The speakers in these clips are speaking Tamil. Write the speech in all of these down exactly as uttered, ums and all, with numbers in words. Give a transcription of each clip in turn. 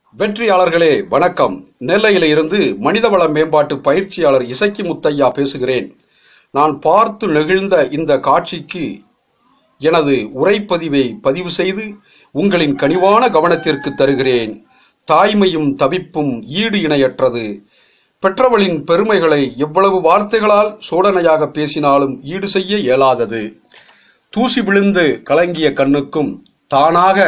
வெற்றியாளர்களே வணக்கம். நெல்லையில இருந்து மனிதவள மேம்பாட்டு பயிற்சியாளர் இசக்கி முத்தையா பேசுகிறேன். நான் பார்த்து நெகிழ்ந்த இந்த காட்சிக்கு எனது உரைப்பதிவை பதிவு செய்து உங்களின் கனிவான கவனத்திற்கு தருகிறேன். தாய்மையும் தவிப்பும் ஈடு இணையற்றது. பெற்றவளின் பெருமைகளை எவ்வளவு வார்த்தைகளால் சோடனையாக பேசினாலும் ஈடு செய்ய இயலாதது. தூசி விழுந்து கலங்கிய கண்ணுக்கும் தானாக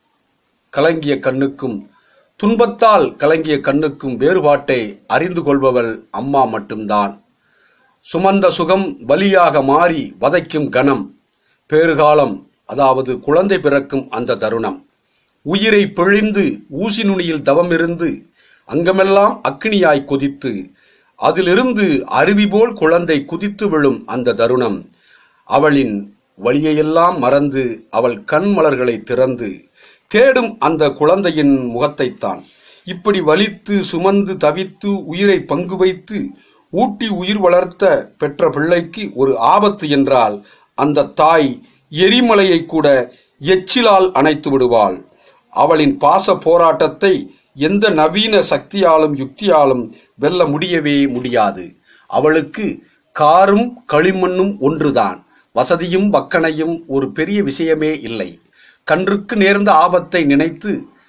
கலங்கிய கண்ணுக்கும் துன்பத்தால் கலங்கிய கண்ணுக்கும் வேறுபாட்டை அறிந்து கொள்பவள் அம்மா மட்டும்தான். சுமந்த சுகம் வலியாக மாறி வதைக்கும் கணம், பேறுகாலம், அதாவது குழந்தை பிறக்கும் அந்த தருணம், உயிரை பிழிந்து ஊசி நுனியில் தவமிருந்து அங்கமெல்லாம் அக்கினியாய் கொதித்து அதிலிருந்து அருவி போல் குழந்தை குதித்து விழும் அந்த தருணம், அவளின் வலியையெல்லாம் மறந்து அவள் கண் மலர்களை திறந்து தேடும் அந்த குழந்தையின் முகத்தைத்தான். இப்படி வலித்து சுமந்து தவித்து உயிரை பங்கு வைத்து ஊட்டி உயிர் வளர்த்த பெற்ற பிள்ளைக்கு ஒரு ஆபத்து என்றால் அந்த தாய் எரிமலையை கூட எச்சிலால் அணைத்து விடுவாள். அவளின் பாச போராட்டத்தை எந்த நவீன சக்தியாலும் யுக்தியாலும் வெல்ல முடியவே முடியாது. அவளுக்கு காரும் களிமண்ணும் ஒன்றுதான். வசதியும் வக்கணையும் ஒரு பெரிய விஷயமே இல்லை. கன்றுக்கு நேர்ந்த ஆபத்தை நினைத்து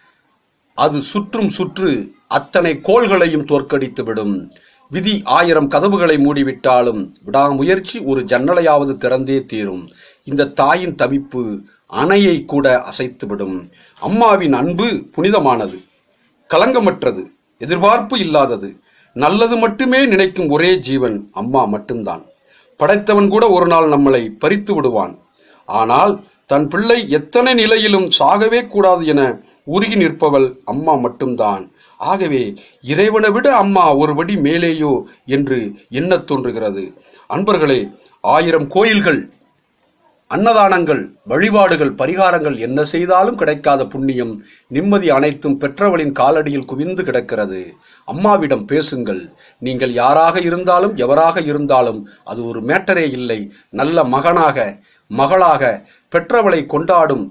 அது சுற்றும் சுற்று அத்தனை கோள்களையும் தோற்கடித்துவிடும். விதி ஆயிரம் கதவுகளை மூடிவிட்டாலும் விடாமுயற்சி ஒரு ஜன்னலையாவது திறந்தே தீரும். இந்த தாயின் தவிப்பு அணையை கூட அசைத்துவிடும். அம்மாவின் அன்பு புனிதமானது, களங்கமற்றது, எதிர்பார்ப்பு இல்லாதது, நல்லது மட்டுமே நினைக்கும் ஒரே ஜீவன் அம்மா மட்டும்தான். படைத்தவன் கூட ஒரு நாள் நம்மளை பறித்து விடுவான். ஆனால் தன் பிள்ளை எத்தனை நிலையிலும் சாகவே கூடாது என உருகி நிற்பவள் அம்மா மட்டும்தான். ஆகவே இறைவனை விட அம்மா ஒருபடி மேலேயோ என்று எண்ணத் தோன்றுகிறது. அன்பர்களே, ஆயிரம் கோயில்கள், அன்னதானங்கள், வழிபாடுகள், பரிகாரங்கள் என்ன செய்தாலும் கிடைக்காத புண்ணியம், நிம்மதி அனைத்தும் பெற்றவளின் காலடியில் குவிந்து கிடக்கிறது. அம்மாவிடம் பேசுங்கள். நீங்கள் யாராக இருந்தாலும் எவராக இருந்தாலும் அது ஒரு மேட்டரே இல்லை. நல்ல மகனாக மகளாக பெற்றவளை கொண்டாடும்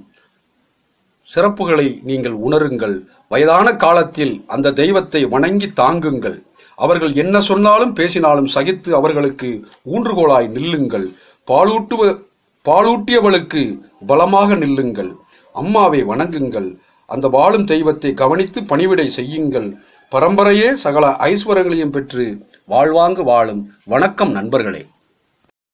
சிறப்புகளை நீங்கள் உணருங்கள். வயதான காலத்தில் அந்த தெய்வத்தை வணங்கி தாங்குங்கள். அவர்கள் என்ன சொன்னாலும் பேசினாலும் சகித்து அவர்களுக்கு ஊன்றுகோலாய் நில்லுங்கள். பாலூட்டுவ பாலூட்டியவளுக்கு பலமாக நில்லுங்கள். அம்மாவை வணங்குங்கள். அந்த வாழும் தெய்வத்தை கவனித்து பணிவிடை செய்யுங்கள். பரம்பரையே சகல ஐஸ்வரங்களையும் பெற்று வாழ்வாங்கு வாழும். வணக்கம் நண்பர்களே.